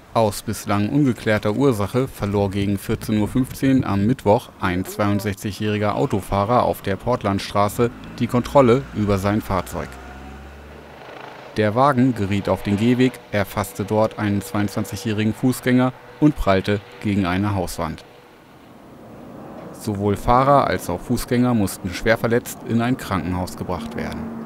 Aus bislang ungeklärter Ursache verlor gegen 14:15 Uhr am Mittwoch ein 62-jähriger Autofahrer auf der Portlandstraße die Kontrolle über sein Fahrzeug. Der Wagen geriet auf den Gehweg, erfasste dort einen 22-jährigen Fußgänger und prallte gegen eine Hauswand. Sowohl Fahrer als auch Fußgänger mussten schwer verletzt in ein Krankenhaus gebracht werden.